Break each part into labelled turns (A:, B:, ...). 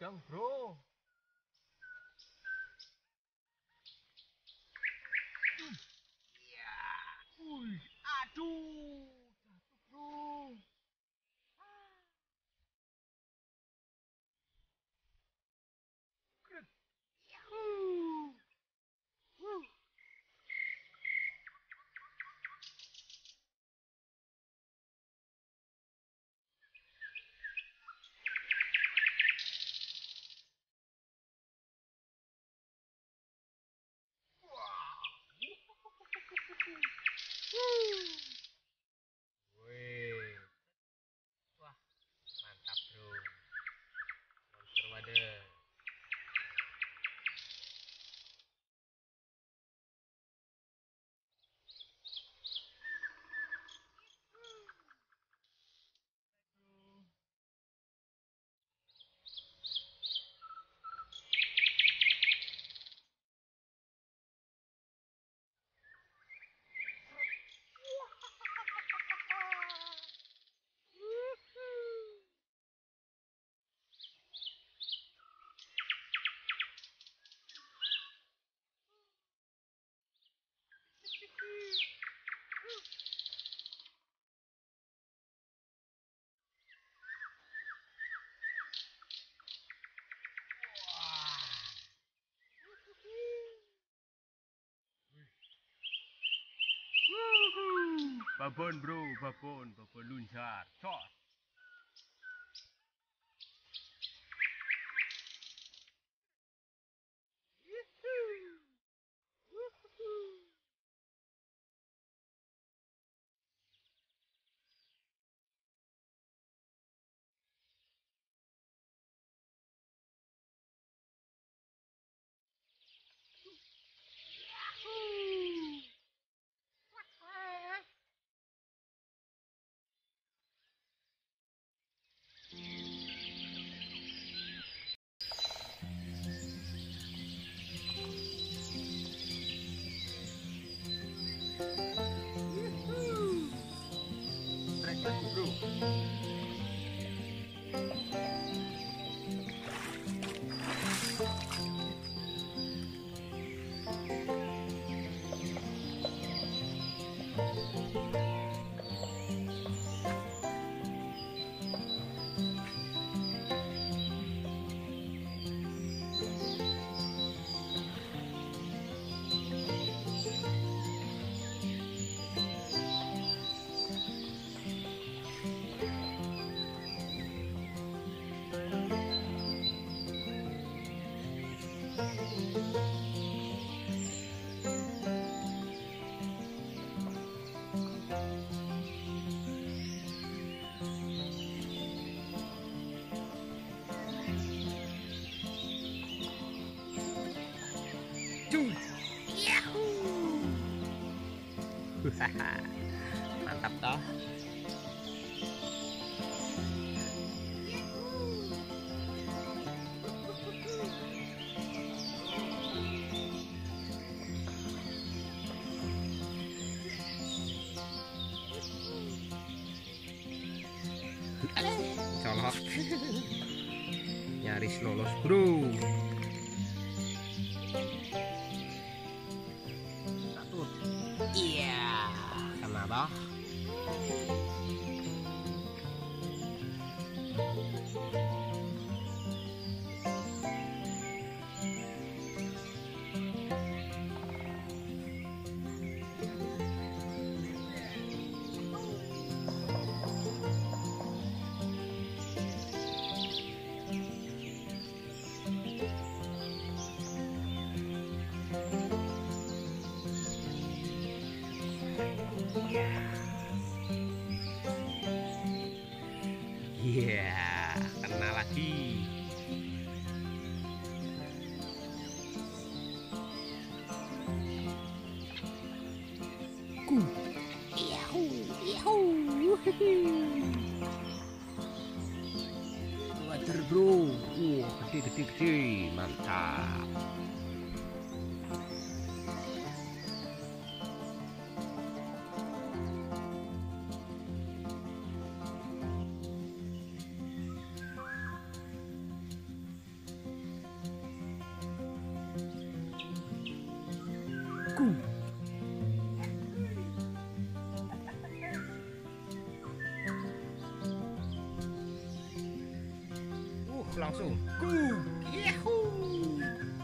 A: Kenceng, bro. Iya. Wih, aduh. Jatuh, bro. Keren. Yahoo. Wuh. Wah. Wih. Wah, mantap, bro. Monster wader. Babon, bro, babon luncar, cos. Breakfast, bro. Cus. Yahoo. Mantap toh. Colok. Nyaris lolos, bro. Satu. Iya, kena toh. Iya, kena lagi. Yahoo, yahoo. Water, bro. Gede, mantap. langsung. Go. Yahoo.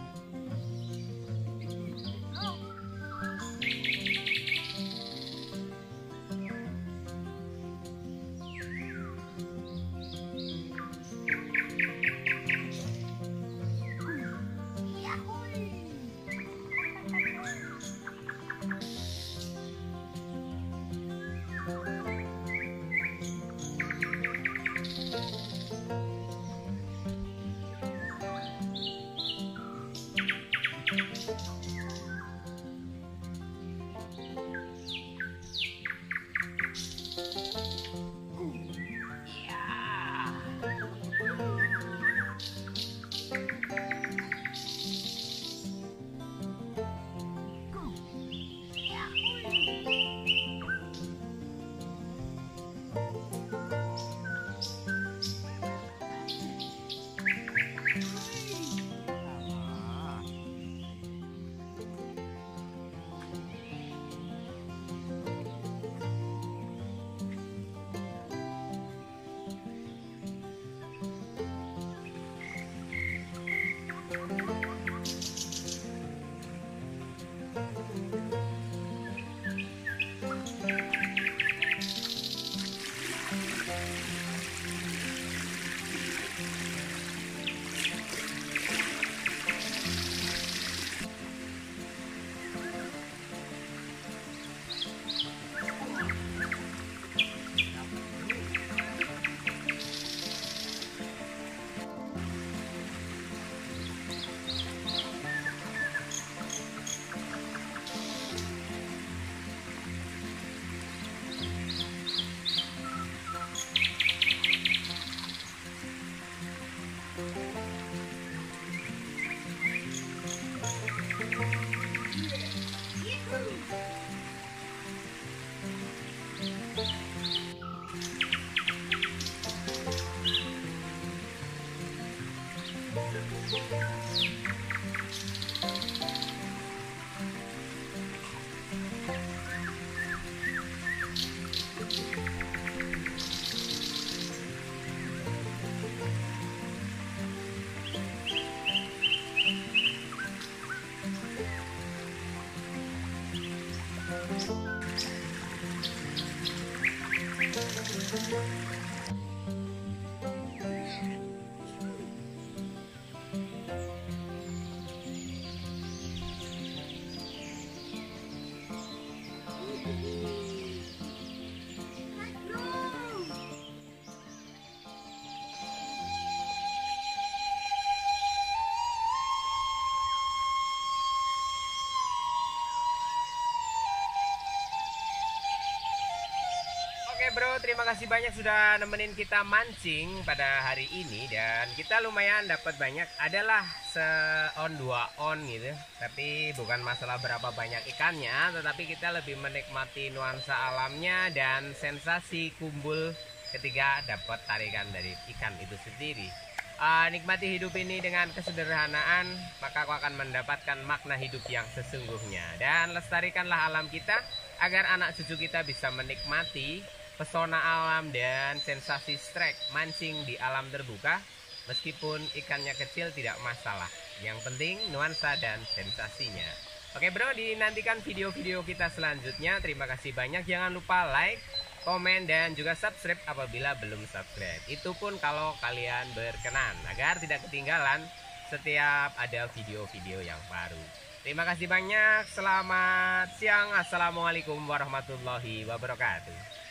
A: Oke bro, terima kasih banyak sudah nemenin kita mancing pada hari ini. Dan kita lumayan dapat banyak, adalah se-on 2 on gitu. Tapi bukan masalah berapa banyak ikannya, tetapi kita lebih menikmati nuansa alamnya dan sensasi kumpul ketika dapat tarikan dari ikan itu sendiri. Nikmati hidup ini dengan kesederhanaan, maka kau akan mendapatkan makna hidup yang sesungguhnya. Dan lestarikanlah alam kita agar anak cucu kita bisa menikmati pesona alam dan sensasi strike mancing di alam terbuka. Meskipun ikannya kecil tidak masalah, yang penting nuansa dan sensasinya. Oke bro, dinantikan video-video kita selanjutnya. Terima kasih banyak, jangan lupa like, komen, dan juga subscribe apabila belum subscribe. Itu pun kalau kalian berkenan, agar tidak ketinggalan setiap ada video-video yang baru. Terima kasih banyak, selamat siang, assalamualaikum warahmatullahi wabarakatuh.